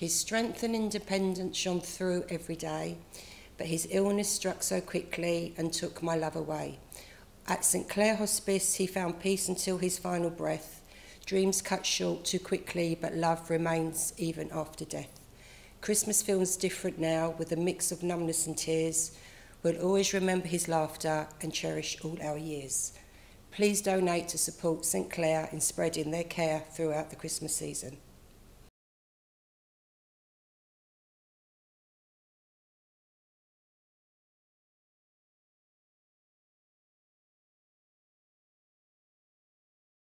His strength and independence shone through every day, but his illness struck so quickly and took my love away. At St Clare Hospice, he found peace until his final breath. Dreams cut short too quickly, but love remains even after death. Christmas feels different now, with a mix of numbness and tears. We'll always remember his laughter and cherish all our years. Please donate to support St Clare in spreading their care throughout the Christmas season.